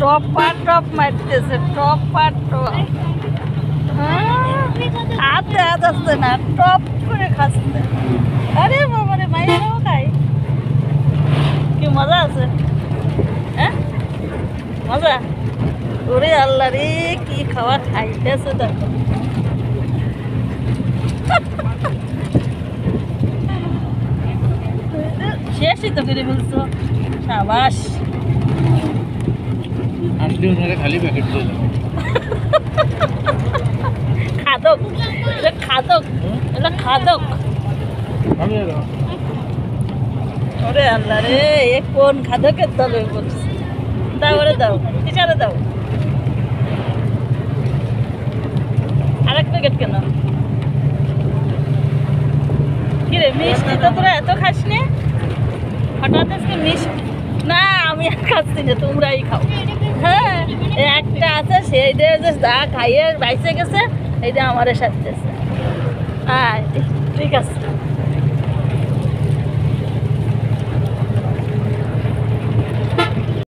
Top মারতেছে, top হাতে হাত আসছে না, টপ করে খাচ্ছে। আরে বাবা রে, মাইরাও খাই, কি মজা আছে, হ্যাঁ মজা। ওরে আল্লাহ রে, কি খাওয়া খাইতেছে দেখো। শেষই তো করে ফেলছো, সাবাস। খালি প্যাকেট দিয়ে দাও। খাদক, এটা খাদক, এটা খাদক। ওরে আল্লাহ রে, এ কোন খাদকের দলে বলছে। দাও ওরে দাও, টিচারে দাও। আরেক প্যাকেট কেন? কিরে মিষ্টি তো তোরা এত খাস নি, হঠাৎ আজকে মিষ্টি? না আমি আর খাচ্ছি না, তোমরাই খাও। হ্যাঁ একটা আছে, সেইটা যে যা খাইয়ে বাইসে গেছে, এইটা আমারে সাথে। ঠিক আছে।